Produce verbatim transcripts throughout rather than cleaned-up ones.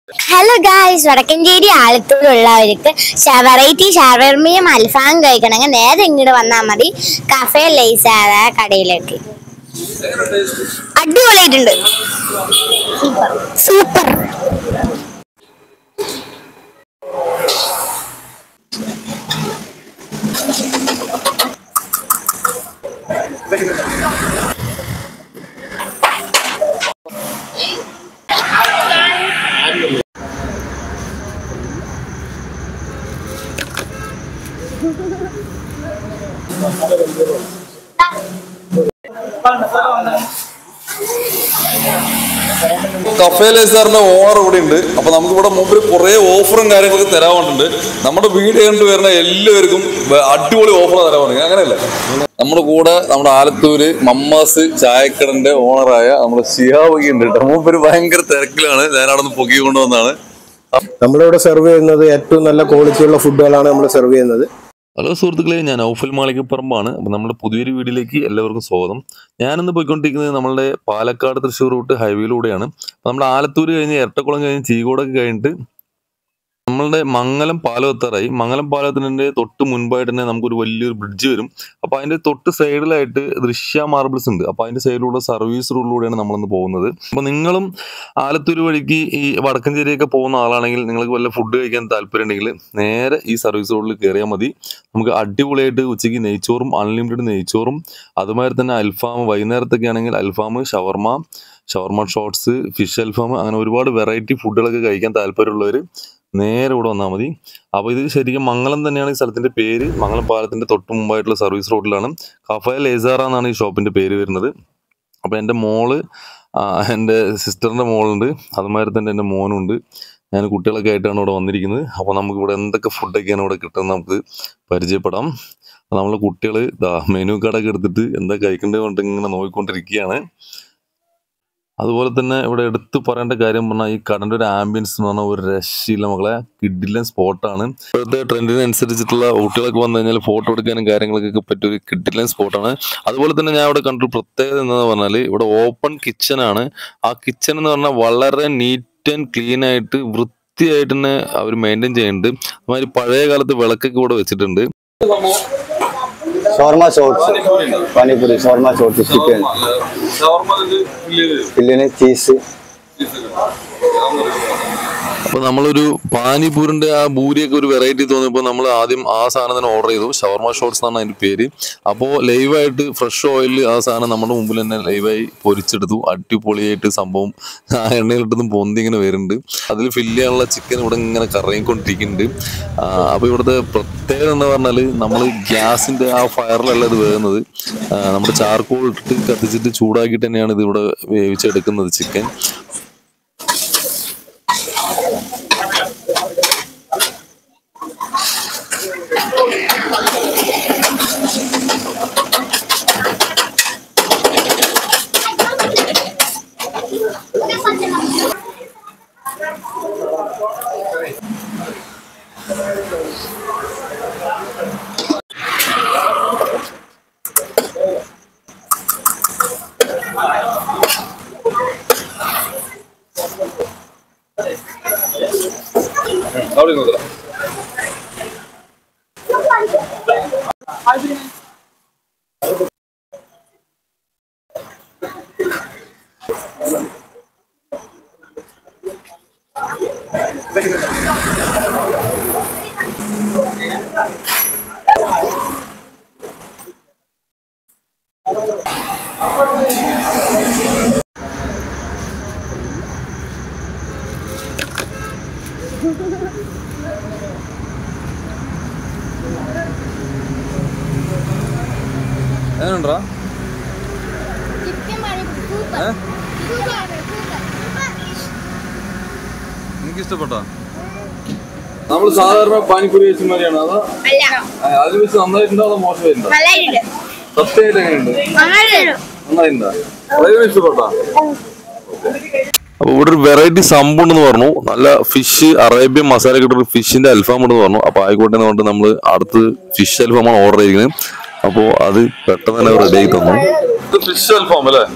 Hello guys, Vadakkanchery ആലത്തൂരുള്ളവർക്ക് variety ഷവർമയും അൽഫാം കഴിക്കണമെങ്കിൽ നേരെ ഇങ്ങോട്ട് വന്നാൽ മതി. കഫേ ലൈസാര കടയിലേക്ക്. അടിപൊളിയായിട്ടുണ്ട്. സൂപ്പർ. കഫേ ലൈസാറിന്റെ ഓണർ ഇവിടെ ഉണ്ട്. അപ്പൊ നമുക്ക് ഇവിടെ മുമ്പിൽ കുറെ ഓഫറും കാര്യങ്ങളൊക്കെ തരാറുണ്ട്. നമ്മുടെ വീഡിയോ കണ്ടു വരുന്ന എല്ലാവർക്കും അടിപൊളി ഓഫർ തരാറുണ്ട്. അങ്ങനെയല്ലേ? നമ്മുടെ കൂടെ നമ്മുടെ ആലത്തൂര് മമ്മാസ് ചായക്കടന്റെ ഓണറായ നമ്മുടെ ഷിഹാബ് ഉണ്ട് കേട്ടോ. മൂപ്പര് ഭയങ്കര തിരക്കിലാണ്. ഞാനവിടെ നിന്ന് പൊക്കി കൊണ്ടുവന്നാണ്. നമ്മളിവിടെ സെർവ് ചെയ്യുന്നത് ഏറ്റവും നല്ല ക്വാളിറ്റിയുള്ള ഫുഡുകളാണ് നമ്മൾ സെർവ് ചെയ്യുന്നത്. ഹലോ സുഹൃത്തുക്കളെ, ഞാൻ ഔഫൽ മാളികപ്പറമ്പാണ്. അപ്പോൾ നമ്മുടെ പുതിയൊരു വീഡിയോയിലേക്ക് എല്ലാവർക്കും സ്വാഗതം. ഞാനിന്ന് പോയിക്കൊണ്ടിരിക്കുന്നത് നമ്മളുടെ പാലക്കാട് തൃശ്ശൂർ റൂട്ട് ഹൈവേയിലൂടെയാണ്. അപ്പോൾ നമ്മുടെ ആലത്തൂർ കഴിഞ്ഞ് ഇരട്ടക്കുളം കഴിഞ്ഞ് ചീകോടൊക്കെ കഴിഞ്ഞിട്ട് നമ്മളുടെ മംഗലം പാലം എത്താറായി. മംഗലം പാലത്തിൻ്റെ തൊട്ട് മുൻപായിട്ട് തന്നെ നമുക്കൊരു വലിയൊരു ബ്രിഡ്ജ് വരും. അപ്പോൾ അതിൻ്റെ തൊട്ട് സൈഡിലായിട്ട് ദൃശ്യ മാർബിൾസ് ഉണ്ട്. അപ്പോൾ അതിൻ്റെ സൈഡിലൂടെ സർവീസ് റോഡിലൂടെയാണ് നമ്മളിന്ന് പോകുന്നത്. അപ്പോൾ നിങ്ങളും ആലത്തൂർ വഴിക്ക് ഈ വടക്കഞ്ചേരിയൊക്കെ പോകുന്ന ആളാണെങ്കിൽ നിങ്ങൾക്ക് വല്ല ഫുഡ് കഴിക്കാൻ താല്പര്യം ഉണ്ടെങ്കിൽ നേരെ ഈ സർവീസ് റോഡിൽ കയറിയാൽ മതി. നമുക്ക് അടിപൊളിയായിട്ട് ഉച്ചയ്ക്ക് നെയ്ച്ചോറും അൺലിമിറ്റഡ് നെയ്ച്ചോറും അതുമാതിരി തന്നെ അൽഫാം, വൈകുന്നേരത്തൊക്കെ ആണെങ്കിൽ അൽഫാം, ഷവർമ ഷവർമ ഷോട്ട്സ്, ഫിഷ് അൽഫാം, അങ്ങനെ ഒരുപാട് വെറൈറ്റി ഫുഡുകളൊക്കെ കഴിക്കാൻ താല്പര്യമുള്ളവർ നേരെ ഇവിടെ വന്നാൽ മതി. അപ്പോൾ ഇത് ശരിക്കും മംഗലം തന്നെയാണ് ഈ സ്ഥലത്തിൻ്റെ പേര്. മംഗലം പാലത്തിൻ്റെ തൊട്ട് മുമ്പായിട്ടുള്ള സർവീസ് റോഡിലാണ്. കഫേ ലൈസാറ എന്നാണ് ഈ ഷോപ്പിൻ്റെ പേര് വരുന്നത്. അപ്പോൾ എൻ്റെ മോള്, എൻ്റെ സിസ്റ്ററിൻ്റെ മോളുണ്ട്, അതുമാതിരി തന്നെ എൻ്റെ മോനുണ്ട്. ഞാൻ കുട്ടികളൊക്കെ ആയിട്ടാണ് ഇവിടെ വന്നിരിക്കുന്നത്. അപ്പോൾ നമുക്കിവിടെ എന്തൊക്കെ ഫുഡൊക്കെയാണ് ഇവിടെ കിട്ടുന്നത് നമുക്ക് പരിചയപ്പെടാം. നമ്മളെ കുട്ടികൾ ഇതാ മെനു കാർഡൊക്കെ എടുത്തിട്ട് എന്താ കഴിക്കേണ്ടത് കൊണ്ട് ഇങ്ങനെ നോക്കിക്കൊണ്ടിരിക്കുകയാണ്. അതുപോലെ തന്നെ ഇവിടെ എടുത്ത് പറയേണ്ട കാര്യം പറഞ്ഞാൽ ഈ കടൻ്റെ ഒരു ആംബിയൻസ് എന്ന് പറഞ്ഞാൽ ഒരു രക്ഷയില്ല മക്കളെ. കിഡിലൻ സ്പോട്ടാണ്. ഇപ്പോഴത്തെ ട്രെൻഡിനനുസരിച്ചിട്ടുള്ള കുട്ടികളൊക്കെ വന്നു കഴിഞ്ഞാൽ ഫോട്ടോ എടുക്കാനും കാര്യങ്ങളൊക്കെ പറ്റിയ ഒരു കിഡിലൻ സ്പോട്ടാണ്. അതുപോലെ തന്നെ ഞാൻ ഇവിടെ കണ്ടൊരു പ്രത്യേകത എന്താണെന്ന് പറഞ്ഞാൽ ഇവിടെ ഓപ്പൺ കിച്ചനാണ്. ആ കിച്ചൺ എന്ന് പറഞ്ഞാൽ വളരെ നീറ്റ് ആൻഡ് ക്ലീൻ ആയിട്ട് വൃത്തിയായിട്ട് തന്നെ അവർ മെയിൻറ്റെയിൻ ചെയ്യുന്നുണ്ട്. അതുമാതിരി പഴയ കാലത്ത് വിളക്കൊക്കെ ഇവിടെ വെച്ചിട്ടുണ്ട്. ഷവർമ ഷോട്ട്സ്, പാനിപൂരി, ഷവർമ ഷോട്ട്സ്, ചിക്കൻ, ഫില്ലിന് ചീസ്. അപ്പോൾ നമ്മളൊരു പാനിപൂരിൻ്റെ ആ ഭൂരിയൊക്കെ ഒരു വെറൈറ്റി തോന്നിയപ്പോൾ നമ്മൾ ആദ്യം ആ സാധനം തന്നെ ഓർഡർ ചെയ്തു. ഷവർമ ഷോട്ട്സ് എന്നാണ് അതിൻ്റെ പേര്. അപ്പോൾ ലൈവായിട്ട് ഫ്രഷ് ഓയിലിൽ ആ സാധനം നമ്മുടെ മുമ്പിൽ തന്നെ ലൈവായി പൊരിച്ചെടുത്തു. അടിപൊളിയായിട്ട് സംഭവം ആ എണ്ണയിലിട്ടൊന്നും പൊന്തി ഇങ്ങനെ വരുന്നുണ്ട്. അതിൽ ഫില്ല് ചെയ്യാനുള്ള ചിക്കൻ ഇവിടെ ഇങ്ങനെ കറങ്ങിക്കൊണ്ടിരിക്കുന്നുണ്ട്. അപ്പോൾ ഇവിടുത്തെ പ്രത്യേകത എന്ന് പറഞ്ഞാൽ നമ്മൾ ഗ്യാസിൻ്റെ ആ ഫയറിലല്ല ഇത് വേകുന്നത്. നമ്മുടെ ചാർക്കോൾ ഇട്ടിട്ട് കത്തിച്ചിട്ട് ചൂടാക്കിയിട്ട് തന്നെയാണ് ഇത് ഇവിടെ വേവിച്ചെടുക്കുന്നത് ചിക്കൻ. എങ്ങനെയുണ്ടാ? എനിക്ക് ഇഷ്ടപ്പെട്ടോ? നമ്മൾ സാധാരണ പാനിപ്പൂരി കഴിച്ച മാതിരിയാണോ അതോ അതിൽ വെച്ച് നന്നായിട്ടുണ്ടോ അതോ മോശമായിട്ടുണ്ടോ? സത്യമായിട്ട് എങ്ങനെയുണ്ട്? നന്നായിട്ടുണ്ടോ? വളരെ ഇഷ്ടപ്പെട്ടോ? അപ്പോൾ ഇവിടെ ഒരു വെറൈറ്റി സംഭവം ഉണ്ടെന്ന് പറഞ്ഞു. നല്ല ഫിഷ്, അറേബ്യൻ മസാല കിട്ടുന്ന ഫിഷിന്റെ അൽഫാം ഉണ്ടെന്ന് പറഞ്ഞു. അപ്പോൾ ആയിക്കോട്ടെ എന്ന് പറഞ്ഞിട്ട് നമ്മൾ അടുത്ത് ഫിഷ് അൽഫാമാണ് ഓർഡർ ചെയ്തിരിക്കുന്നത്. അപ്പോൾ അത് പെട്ടെന്ന് തന്നെ റെഡി ആയി തന്നു. ഫിഷ് അൽഫാം അല്ലേ?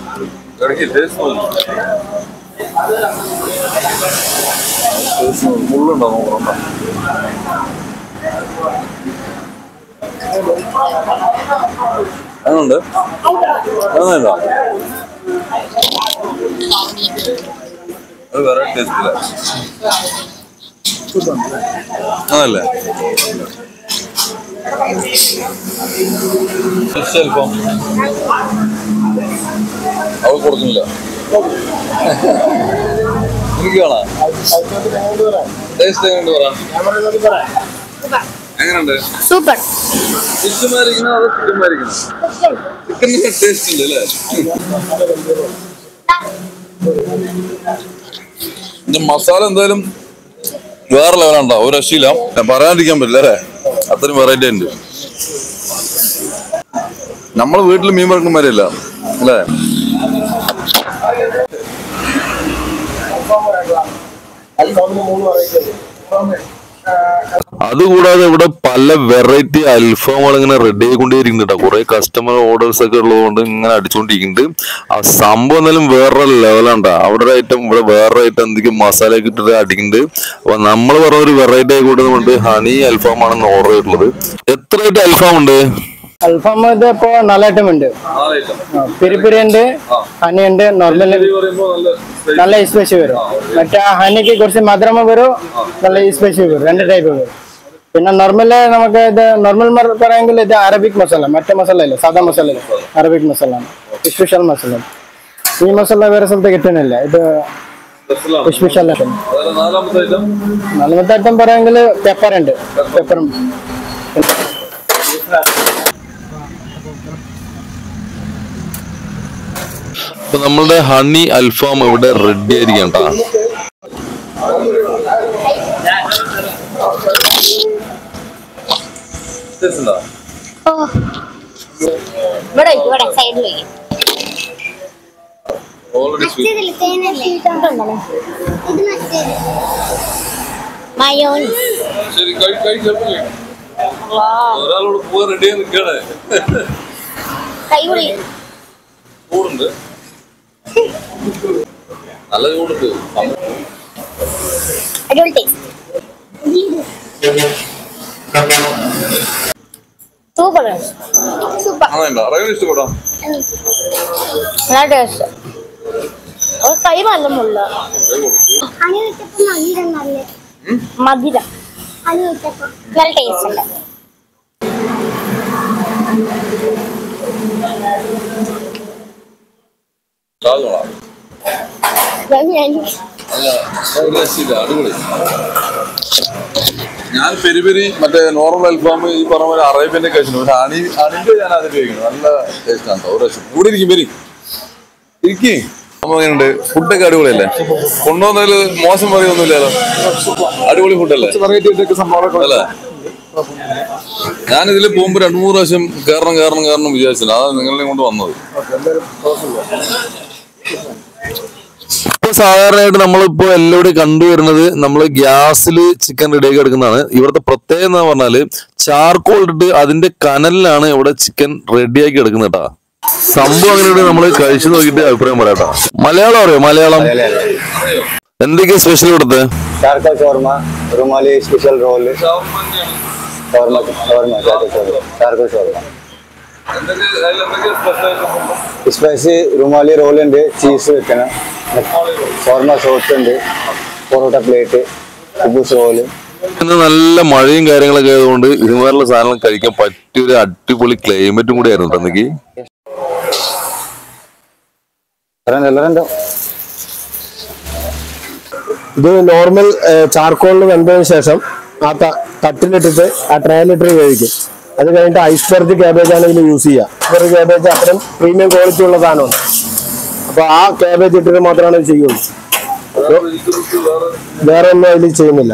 മുള്ളുണ്ടോ നോക്കണ്ട. അതുണ്ട് അതെന്താ അത് വേറെ ടേസ്റ്റില്ല അതല്ലേ അല്പം അവ കൊടുക്കുന്നില്ല എനിക്ക് കാണാം ടേസ്റ്റ് എങ്ങനെയുണ്ട് പറ എങ്ങനെയുണ്ട് സൂപ്പർ ഫിഷ് മാരിക്കണോ അതോ ചിക്കൻ മാരിക്കണോ ചിക്കൻ ടേസ്റ്റ് ഉണ്ട് അല്ലേ ഇതിന്റെ മസാല എന്തായാലും വേറെ ലെവലുണ്ടോ ഒരു രക്ഷയില്ല ഞാൻ പറയാണ്ടിരിക്കാൻ പറ്റില്ല അല്ലേ അത്രയും വെറൈറ്റി ഉണ്ട് നമ്മള് വീട്ടിൽ മീൻ വറക്കുന്നമാരില്ല അല്ലേ അതുകൂടാതെ ഇവിടെ പല വെറൈറ്റി അൽഫാമുകൾ ഇങ്ങനെ റെഡി ആയിക്കൊണ്ടേയിരിക്കുന്നുണ്ട്. കുറെ കസ്റ്റമർ ഓർഡേഴ്സ് ഒക്കെ ഉള്ളതുകൊണ്ട് ഇങ്ങനെ അടിച്ചുകൊണ്ടിരിക്കുന്നുണ്ട്. ആ സംഭവം എന്നാലും വേറൊരു ലെവലാണ്ടാ. അവിടെ ഒരു ഐറ്റം ഇവിടെ വേറൊരു ഐറ്റം എന്തെങ്കിലും മസാല ഒക്കെ ഇട്ടിട്ട് അടിക്കുന്നുണ്ട്. അപ്പൊ നമ്മൾ പറഞ്ഞ ഒരു വെറൈറ്റി ആയിക്കൂട്ടുന്നുണ്ട് ഹണി അൽഫാമാണെന്ന് ഓർഡർ ചെയ്തിട്ടുള്ളത്. എത്ര ഐറ്റം അൽഫാം ഉണ്ട്? അൽഫാം ഇപ്പോ നാല് ഐറ്റം ഉണ്ട്. പെരി പെരി ഉണ്ട്, ഹണി ഉണ്ട്, നോർമൽ നല്ല സ്പെഷ്യൽ വരും. മറ്റേ ഹണിക്ക് കുറച്ച് മധുരമ വരും, നല്ല സ്പെഷ്യൽ വരും. രണ്ട് ടൈപ്പ് വരും. പിന്നെ നോർമല് നമുക്ക് ഇത് നോർമൽ പറയുമെങ്കിൽ ഇത് അറബിക് മസാല, മറ്റേ മസാല ഇല്ല, സാധാ മസാല ഇല്ല, അറബിക് മസാല ആണ്, സ്പെഷ്യൽ മസാല. ഈ മസാല വേറെ സ്ഥലത്ത് കിട്ടുന്നില്ല, ഇത് സ്പെഷ്യൽ ആണ്. നാലാമത്തെ ഐറ്റം പറയുമെങ്കിൽ പെപ്പർ ഉണ്ട്, പെപ്പറും അപ്പൊ നമ്മളുടെ ഹണി അൽഫാം ഇവിടെ റെഡി ആയിരിക്കും കേട്ടാ. ഒരാളോട് പോവാൻ റെഡി നിൽക്കണേ ചൂടുണ്ട് നല്ല ചൂടുണ്ട് ഇഷ്ടപ്പെട്ടോ മധുരം നല്ല ടേസ്റ്റ് ഉണ്ട്. അടിപൊളി. ഞാൻ പെരി പെരി മറ്റേ നോർമൽ അൽഫാം ഈ പറഞ്ഞ പോലെ അറേബ്യന്റെ കഴിച്ചിട്ടുണ്ട്. പക്ഷെ അണി അണിന്റെ ഞാൻ അത് ഉപയോഗിക്കുന്നത് നല്ല ടേസ്റ്റ് ആണ്. ഒരു രസം കൂടെ ഇരിക്കും പെരി ഇരിക്കേ. എങ്ങനെയുണ്ട്? ഫുഡൊക്കെ അടിപൊളിയല്ലേ? കൊണ്ടുവന്നതിൽ മോശം പറയുന്നില്ലല്ലോ, അടിപൊളി ഫുഡല്ലേ അല്ലേ? ഞാനിതിൽ പോകുമ്പോ രണ്ടു മൂന്ന് പ്രാവശ്യം കയറണം കയറണം കയറണം വിചാരിച്ചില്ല. അതാണ് നിങ്ങളെ കൊണ്ട് വന്നത്. ഇപ്പൊ സാധാരണയായിട്ട് നമ്മളിപ്പോ എല്ലാവരും കണ്ടുവരുന്നത് നമ്മള് ഗ്യാസിൽ ചിക്കൻ റെഡിയാക്കി എടുക്കുന്നതാണ്. ഇവിടുത്തെ പ്രത്യേകത എന്ന് പറഞ്ഞാല് ചാർക്കോൾ ഇട്ടിട്ട് അതിന്റെ കനലിലാണ് ഇവിടെ ചിക്കൻ റെഡിയാക്കി എടുക്കുന്നത് കേട്ടാ. സംഭവം അങ്ങനെയാണ്. നമ്മള് കഴിച്ചു നോക്കിയിട്ട് അഭിപ്രായം പറയാട്ടാ. മലയാളം അറിയോ? മലയാളം എന്തൊക്കെയാ സ്പെഷ്യൽ ഇവിടുത്തെ? ചാർക്കോൾ ഷവർമ, റുമാലി സ്പെഷ്യൽ റോള്, ചാർക്കോൾ ഷവർമ, സ്പൈസി റുമാലി റോൾ ഉണ്ട്, ചീസ് വെക്കണം, ഷവർമ സോസ് ഉണ്ട്, പൊറോട്ട പ്ലേറ്റ്, കുബൂസ് റോള്. ഇന്ന് നല്ല മഴയും കാര്യങ്ങളൊക്കെ ആയതുകൊണ്ട് ഇതുമാതിരിയുള്ള സാധനങ്ങൾ കഴിക്കാൻ പറ്റിയൊരു അടിപൊളി ക്ലൈമറ്റും കൂടി ആയിരുന്നു എനിക്ക്. ഇത് നോർമൽ ചാർക്കോളിൽ വെന്തതിന് ശേഷം ആ തട്ടിലിട്ടിട്ട് ആ ട്രേലിട്ട് കഴിക്കും. അത് കഴിഞ്ഞിട്ട് ഐസ്ബർഗ് ക്യാബേജ് ആണ് ഇതിൽ യൂസ് ചെയ്യുക. ഐസ്ബർഗ് ക്യാബേജ് അത്രയും പ്രീമിയം ക്വാളിറ്റി ഉള്ള സാധനമാണ്. അപ്പൊ ആ ക്യാബേജ് ഇട്ടിട്ട് മാത്രമാണ് ഇത് ചെയ്യുള്ളൂ, വേറെ ഒന്നും അതിൽ ചെയ്യുന്നില്ല.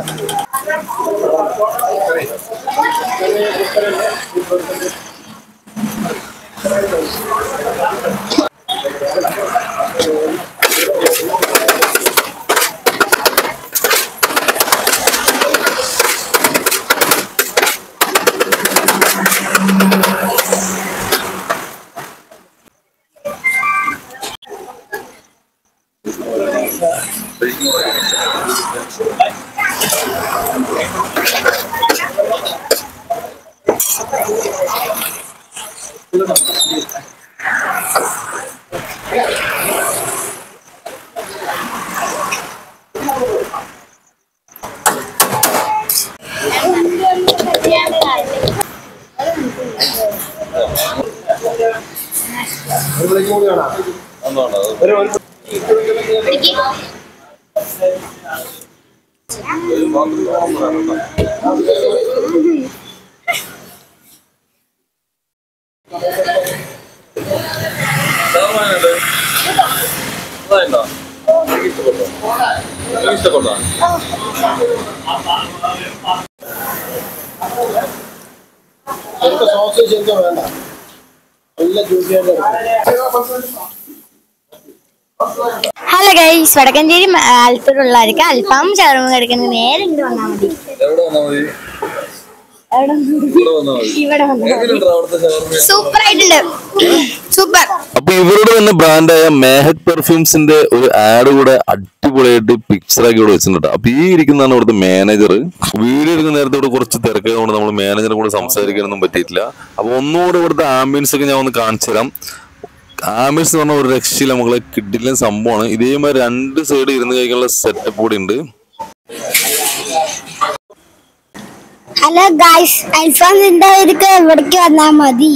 ഹലോ ഗൈസ്, വടക്കഞ്ചേരി ആലത്തൂരുള്ളവർക്ക് അൽഫാം ഷവർമ കഴിക്കുന്നത് നേരെ ഇങ്ങോട്ട് വന്നാൽ മതി. ഇവിടെ സൂപ്പർ ആയിട്ടുണ്ട്, സൂപ്പർ. അപ്പൊ ഇവരുടെ തന്നെ ബ്രാൻഡായ മേഹക് പെർഫ്യൂംസിന്റെ ഒരു ആഡ് കൂടെ അടിപൊളിയായിട്ട് പിക്ചറാക്കി ഇവിടെ വെച്ചിട്ടുണ്ട്. അപ്പൊ ഈ ഇരിക്കുന്നതാണ് ഇവിടുത്തെ മാനേജർ. വീഡിയോ എടുക്കുന്ന നേരത്തെ ഇവിടെ കുറച്ച് തിരക്കായതുകൊണ്ട് നമ്മൾ മാനേജറെ കൂടെ സംസാരിക്കാനൊന്നും പറ്റിയിട്ടില്ല. അപ്പൊ ഒന്നുകൂടെ ഇവിടുത്തെ ആംബിയൻസ് ഒക്കെ ഞാൻ ഒന്ന് കാണിച്ചു തരാം. ആംബിയൻസ് എന്ന് പറഞ്ഞ ഒരു രക്ഷയില്ല മക്കളെ, കിഡിലെ സംഭവമാണ്. ഇതേമാതിരി രണ്ട് സൈഡ് ഇരുന്ന് കഴിക്കാനുള്ള സെറ്റപ്പ് കൂടി ഉണ്ട്. ഹലോ ഗൈസ്, അൽഫാം തിന്നവർക്ക് ഇവിടേക്ക് വന്നാൽ മതി.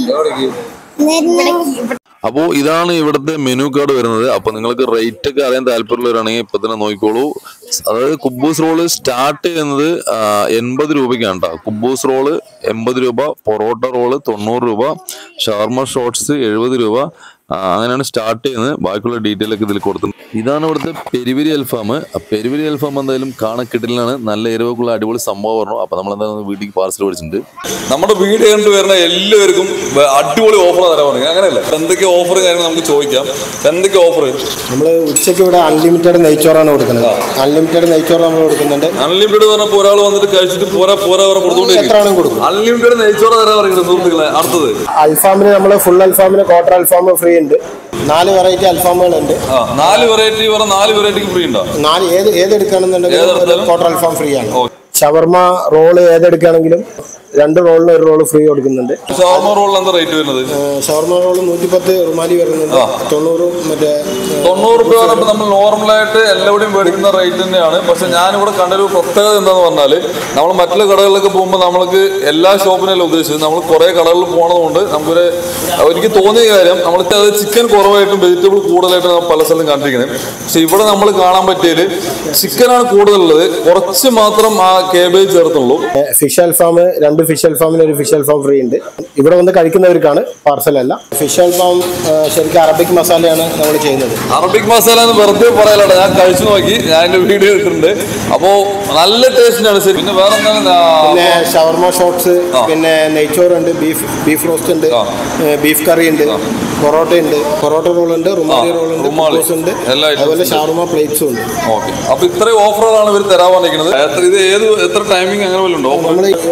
അപ്പോൾ ഇതാണ് ഇവിടുത്തെ മെനു കാർഡ് വരുന്നത്. അപ്പൊ നിങ്ങൾക്ക് റേറ്റ് ഒക്കെ അറിയാൻ താല്പര്യമുള്ളവരാണെങ്കിൽ ഇപ്പൊ തന്നെ നോക്കിക്കോളൂ. അതായത് കുബൂസ് റോള് സ്റ്റാർട്ട് ചെയ്യുന്നത് എൺപത് രൂപയ്ക്കാണ് കേട്ടോ. കുബൂസ് റോള് എൺപത് രൂപ, പൊറോട്ട റോള് തൊണ്ണൂറ് രൂപ, ഷവർമ ഷോട്ട്സ് എഴുപത് രൂപ, അങ്ങനെയാണ് സ്റ്റാർട്ട് ചെയ്യുന്നത്. ബാക്കിയുള്ള ഡീറ്റെയിൽ ഒക്കെ ഇതിൽ കൊടുത്തിട്ടുണ്ട്. ഇതാണ് ഇവിടുത്തെ പെരിവിരി അൽഫാം. പെരിവിരി അൽഫാം എന്തായാലും കാണാൻ കിട്ടില്ലാണ്, നല്ല എരിവൊക്കെയുള്ള അടിപൊളി സംഭവം പറഞ്ഞു. അപ്പൊ നമ്മൾ എന്തായാലും വീട്ടിലേക്ക് പാർസൽ മേടിച്ചിട്ടുണ്ട്. നമ്മുടെ വീട് കണ്ട് വരുന്ന എല്ലാവർക്കും അടിപൊളി ഓഫർ തരാൻ പറഞ്ഞു. അങ്ങനെയല്ല, എന്തൊക്കെ ഓഫർ കാര്യങ്ങൾ നമുക്ക് ചോദിക്കാം. എന്തൊക്കെ ഓഫർ? നമ്മൾ ഉച്ചയ്ക്ക് ഇവിടെ അൺലിമിറ്റഡ് നെയ്ച്ചോറാണ് കൊടുക്കുന്നത്. അൺലിമിറ്റഡ് നെയ്ച്ചോറ് നമ്മൾ കൊടുക്കുന്നുണ്ട്. അൺലിമിറ്റഡ് പറഞ്ഞപ്പോൾ ഒരാൾ വന്നിട്ട് കഴിച്ചിട്ട് പോരാ പോരാ കൊടുത്തോണ്ടിരിക്കും. അൺലിമിറ്റഡ് നെയ്ച്ചോറ് തരാൻ പറയുന്നത് സുഹൃത്തുക്കളെ. അടുത്തത് അൽഫാമിന് നമ്മൾ ഫുൾ അൽഫാമിന് ക്വാർട്ടർ അൽഫാം ഫ്രീ ഉണ്ട്. നാല് വെറൈറ്റി അൽഫാമുകളുണ്ട്. നാല് വെറൈറ്റി നാല് വെറൈറ്റിക്ക് ഫ്രീ ഉണ്ടോ? നാല് ഏത് ഏതെടുക്കുകയാണെന്നുണ്ടെങ്കിൽ ക്വാർട്ടർ അൽഫാം ഫ്രീ ആണ്. ഷവർമ റോള് ഏതെടുക്കുകയാണെങ്കിലും രണ്ട് റോളിന് ഒരു റോള് ഫ്രീ കൊടുക്കുന്നുണ്ട്. ഷവർമ റോളിന് എന്താ റേറ്റ് വരുന്നത്? ഷവർമ റോള് നൂറ്റിപ്പത്ത് റുമാലി വരുന്നുണ്ട്. തൊണ്ണൂറ് മറ്റേ തൊണ്ണൂറ് രൂപ പറയുമ്പോൾ നമ്മൾ നോർമലായിട്ട് എല്ലാവരുടെയും മേടിക്കുന്ന റേറ്റ് തന്നെയാണ്. പക്ഷെ ഞാനിവിടെ കണ്ടൊരു പ്രത്യേകത എന്താന്ന് പറഞ്ഞാൽ, നമ്മൾ മറ്റുള്ള കടകളിലൊക്കെ പോകുമ്പോൾ നമ്മൾക്ക് എല്ലാ ഷോപ്പിനല്ല ഉദ്ദേശിച്ചത്, നമ്മൾ കുറെ കടകളിൽ പോണതുകൊണ്ട് നമുക്കൊരു എനിക്ക് തോന്നിയ കാര്യം, നമ്മൾക്ക് അത് ചിക്കൻ കുറവായിട്ടും വെജിറ്റബിൾ കൂടുതലായിട്ടും നമ്മൾ പല സ്ഥലത്തും കണ്ടിരിക്കുന്നത്. പക്ഷെ ഇവിടെ നമ്മൾ കാണാൻ പറ്റിയത് ചിക്കനാണ് കൂടുതലുള്ളത്, കുറച്ച് മാത്രം ആ കേബേജ് ചേർത്തുള്ളൂ. ഫിഷ് അൽഫാം രണ്ട് ഫിഷ് അൽഫാമിന് ഒരു ഫിഷ് അൽഫാം ഫ്രീ ഉണ്ട്. ഇവിടെ വന്ന് കഴിക്കുന്നവർക്കാണ്, പാർസൽ അല്ല. ഫിഷ് അൽഫാം ശരിക്കും അറബിക് മസാലയാണ് നമ്മൾ ചെയ്യുന്നത്. അറബിക് മസാല എന്ന് വെറുതെ പറയാലോ, ഞാൻ കഴിച്ചു നോക്കി, ഞാൻ എന്റെ വീഡിയോ എടുത്തിട്ടുണ്ട്. അപ്പോ നല്ല ടേസ്റ്റിനാണ് ശരി. പിന്നെ വേറെ എന്താണ്? പിന്നെ ഷവർമ ഷോട്ട്സ്, പിന്നെ നെയ്ച്ചോറുണ്ട്, ബീഫ് ബീഫ് റോസ്റ്റ് ഉണ്ട്, ബീഫ് കറി ഉണ്ട്, പൊറോട്ട ഉണ്ട്, പൊറോട്ട റോൾ ഉണ്ട്, റുമാലി റോൾ ഉണ്ട്, കുബൂസ് ഉണ്ട്, അതുപോലെ ഷവർമ പ്ലേറ്റ്സും ഉണ്ട്. ഓക്കെ, അപ്പൊ ഇത്രയും ഓഫറുകളാണ് ഇവർ തരാൻ പറഞ്ഞിരിക്കുന്നത്. ഇത് ഏത് എത്ര ടൈമിംഗ് അങ്ങനെ വല്ലതും ഉണ്ടോ?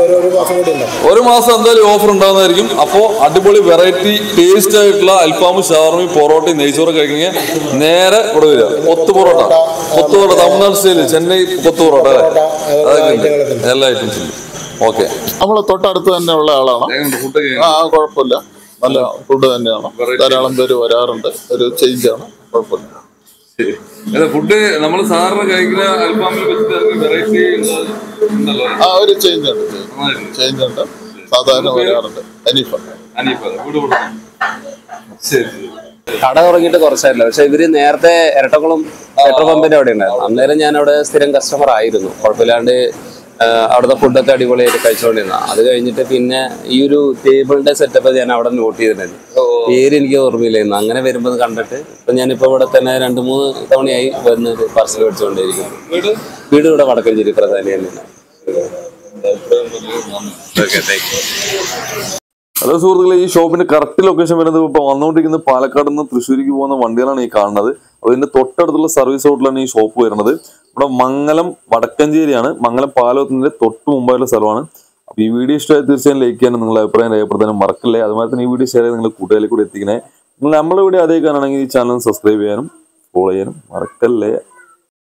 ഒരു മാസം എന്തായാലും ഓഫർ ഉണ്ടാകുന്നതായിരിക്കും. അപ്പോൾ അടിപൊളി വെറൈറ്റി ടേസ്റ്റ് ആയിട്ടുള്ള അൽഫാമും ഷവർമയും പൊറോട്ടയും നെയ്ച്ചോറും കഴിക്കുന്ന നേരെ ഇവിടെ വരിക. കൊത്തു പൊറോട്ട, കൊത്തു പൊറോട്ട തമിഴ്നാട് സ്റ്റൈല്, ചെന്നൈ കൊത്തു പൊറോട്ട, അതൊക്കെ എല്ലാ ഐറ്റംസും. ഓക്കെ, നമ്മൾ തൊട്ടടുത്ത് തന്നെ ഉള്ള ആളാണ്. ആ കുഴപ്പമില്ല, നല്ല ഫുഡ് തന്നെയാണ്. ധാരാളം പേര് വരാറുണ്ട്. ഒരു ചേഞ്ച് ആണ്, കുഴപ്പമില്ല. ഫുഡ് നമ്മൾ സാധാരണ കഴിക്കുന്ന അൽഫാമിൽ വെറൈറ്റി ആ ഒരു ചേഞ്ച് ഉണ്ട്, ചേഞ്ച് ഉണ്ട്. സാധാരണ വരാറുണ്ട്. അനീഫ കട തുടങ്ങിയിട്ട് കുറച്ചായില്ല, പക്ഷെ ഇവര് നേരത്തെ ഇരട്ടക്കുളം പെട്രോൾ പമ്പിന്റെ അവിടെ ഉണ്ടായിരുന്നു. അന്നേരം ഞാൻ അവിടെ സ്ഥിരം കസ്റ്റമർ ആയിരുന്നു. കുഴപ്പമില്ലാണ്ട് അവിടുത്തെ ഫുഡൊക്കെ അടിപൊളിയായിട്ട് കഴിച്ചുകൊണ്ടിരുന്ന. അത് കഴിഞ്ഞിട്ട് പിന്നെ ഈ ഒരു ടേബിളിന്റെ സെറ്റപ്പ് ഞാൻ അവിടെ നോട്ട് ചെയ്തിട്ടുണ്ടായിരുന്നു. പേര് എനിക്ക് ഓർമ്മയില്ലായിരുന്നു. അങ്ങനെ വരുമ്പോൾ കണ്ടിട്ട് ഇപ്പൊ ഞാനിപ്പോ ഇവിടെ തന്നെ രണ്ടു മൂന്ന് തവണയായി വന്ന് പാർസൽ മേടിച്ചുകൊണ്ടിരിക്കുന്നു. വീട് ഇവിടെ വടക്കഞ്ചേരി പ്രധാനി തന്നെയാണ്. ഹലോ സുഹൃത്തുക്കളെ, ഈ ഷോപ്പിന്റെ കറക്റ്റ് ലൊക്കേഷൻ വരുന്നത് ഇപ്പൊ വന്നുകൊണ്ടിരിക്കുന്നത് പാലക്കാട് നിന്ന് തൃശ്ശൂരിക്ക് പോകുന്ന വണ്ടികളാണ് ഈ കാണുന്നത്. അപ്പൊ ഇതിന്റെ തൊട്ടടുത്തുള്ള സർവീസ് റോഡിലാണ് ഈ ഷോപ്പ് വരുന്നത്. ഇവിടെ മംഗലം വടക്കഞ്ചേരിയാണ്, മംഗലം പാലത്തിന്റെ തൊട്ട് മുമ്പായിട്ടുള്ള സ്ഥലമാണ്. അപ്പൊ ഈ വീഡിയോ ഇഷ്ടമായി തീർച്ചയായും ലൈക്ക് ചെയ്യാനും നിങ്ങളുടെ അഭിപ്രായം രേഖപ്പെടുത്താനും മറക്കില്ലേ. അതുപോലെ തന്നെ ഈ വീഡിയോ ഷെയർ ചെയ്ത് നിങ്ങളുടെ കൂട്ടുകാരിൽ കൂടി എത്തിക്കണേ. നിങ്ങൾ നമ്മളെ വീഡിയോ അതേ കാണണമെങ്കിൽ ഈ ചാനൽ സബ്സ്ക്രൈബ് ചെയ്യാനും ഫോളോ ചെയ്യാനും മറക്കല്ലേ.